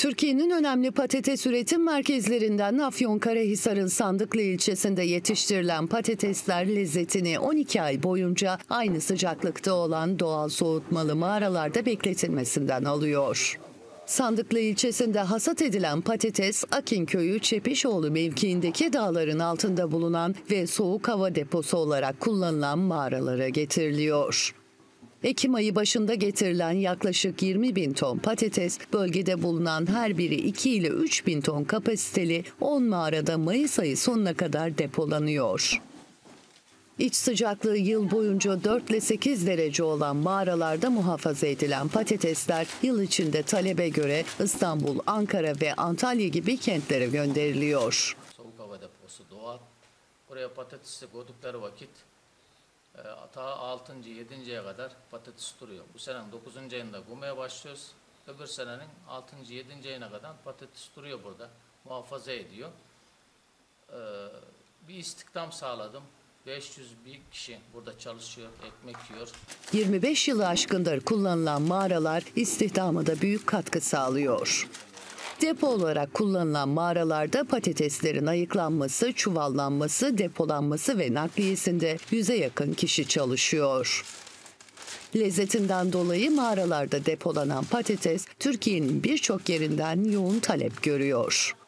Türkiye'nin önemli patates üretim merkezlerinden Afyonkarahisar'ın Sandıklı ilçesinde yetiştirilen patatesler lezzetini 12 ay boyunca aynı sıcaklıkta olan doğal soğutmalı mağaralarda bekletilmesinden alıyor. Sandıklı ilçesinde hasat edilen patates, Akinköy'ü Çepişoğlu mevkiindeki dağların altında bulunan ve soğuk hava deposu olarak kullanılan mağaralara getiriliyor. Ekim ayı başında getirilen yaklaşık 20 bin ton patates, bölgede bulunan her biri 2 ile 3 bin ton kapasiteli 10 mağarada Mayıs ayı sonuna kadar depolanıyor. İç sıcaklığı yıl boyunca 4 ile 8 derece olan mağaralarda muhafaza edilen patatesler yıl içinde talebe göre İstanbul, Ankara ve Antalya gibi kentlere gönderiliyor. Soğuk hava deposu doğal. Buraya patatesi koydukları vakit ta 6. 7. kadar patates duruyor. Bu senenin 9. ayında gumaya başlıyoruz. Öbür senenin 6. 7. ayına kadar patates duruyor burada. Muhafaza ediyor. Bir istihdam sağladım. 500 bir kişi burada çalışıyor, ekmek yiyor. 25 yılı aşkındır kullanılan mağaralar istihdama da büyük katkı sağlıyor. Depo olarak kullanılan mağaralarda patateslerin ayıklanması, çuvallanması, depolanması ve nakliyesinde 100'e yakın kişi çalışıyor. Lezzetinden dolayı mağaralarda depolanan patates Türkiye'nin birçok yerinden yoğun talep görüyor.